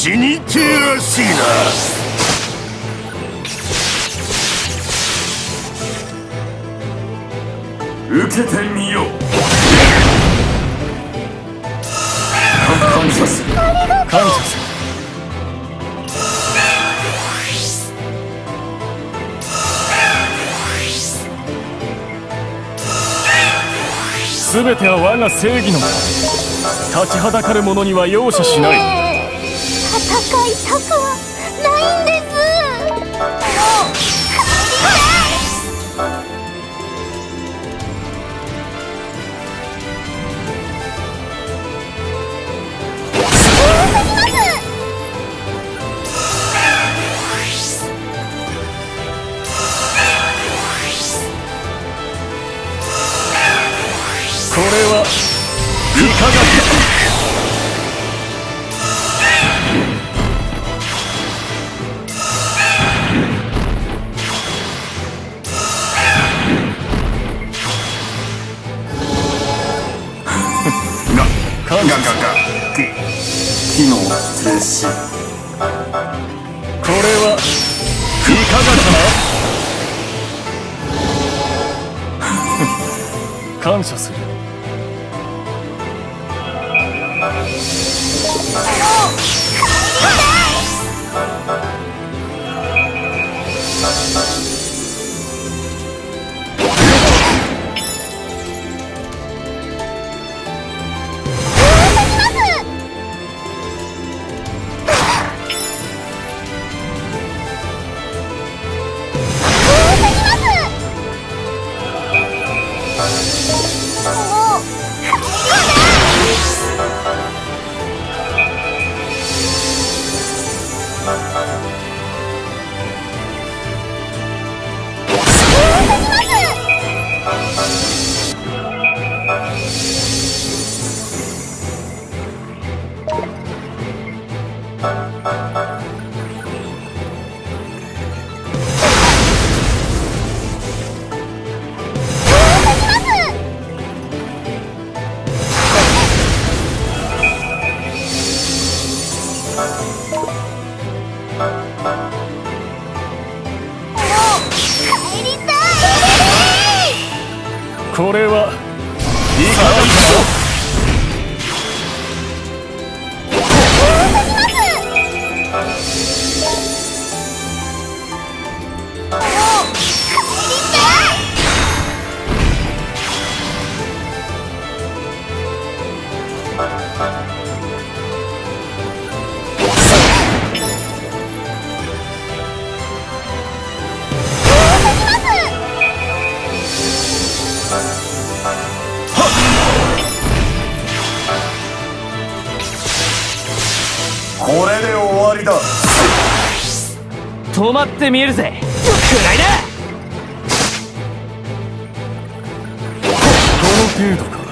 死にてえらしいな。受けてみよ。感謝する。感謝する。すべては我が正義のもの。立ちはだかる者には容赦しない。 戦いたくはないんです。 これはいかがか。機能停止。これはいかがかな。感謝する。これはいかがかな。これで終わりだ。 止まってみるぜ。くらいだ。 この程度か。